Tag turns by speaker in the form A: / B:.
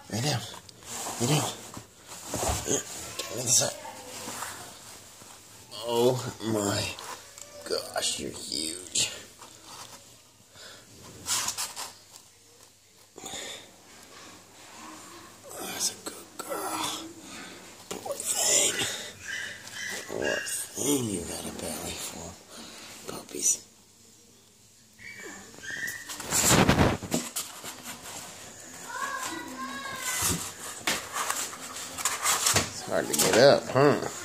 A: Lay down. Lay down. Turn to the side. Oh my gosh, you're huge. That's a good girl. Poor thing. Poor thing, you got a belly full of puppies. It's hard to get up, huh?